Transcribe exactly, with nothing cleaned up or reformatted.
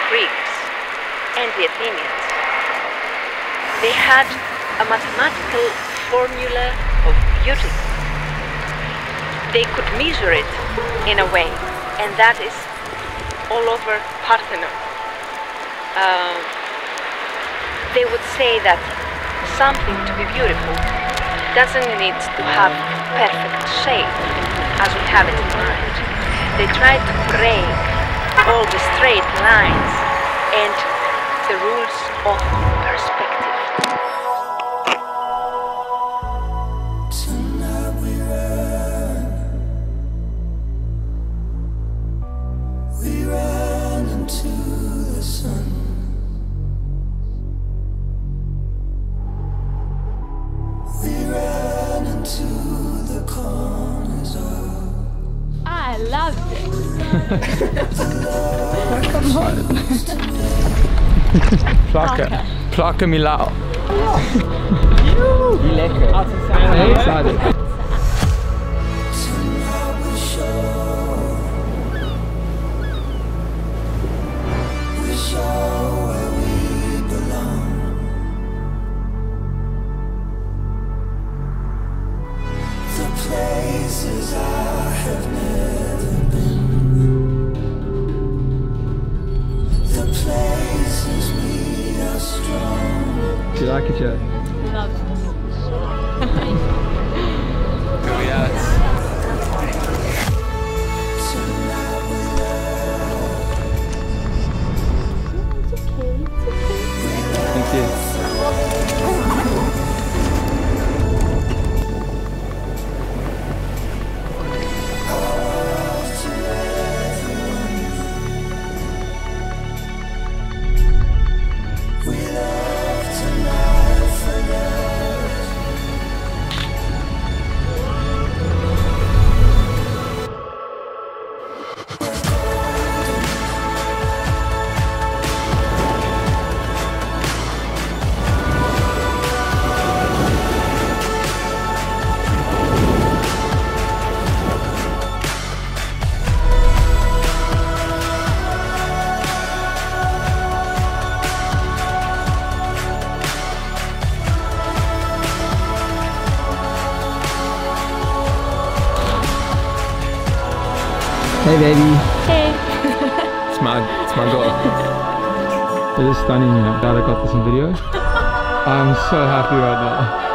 Greeks and the Athenians, they had a mathematical formula of beauty. They could measure it in a way, and that is all over Parthenon. Uh, they would say that something to be beautiful doesn't need to have perfect shape as we have it in mind. They try to break all the straight lines and the rules of perspective. Tonight we run, we run into the sun. We run into the corners of. I loved it. Plaka. Plaka Milao. Wie lekker. Hey, schade. Tonight we show, we show where we belong. The places I have never been. The places we are strong. Do you like it yet? Loved it. Oh yes. Tonight we love. It's okay, it's okay. Thank you. We love tonight for love. Hey baby. Hey. It's my, it's my girl. It is stunning here. Glad I got this in video. I'm so happy right now.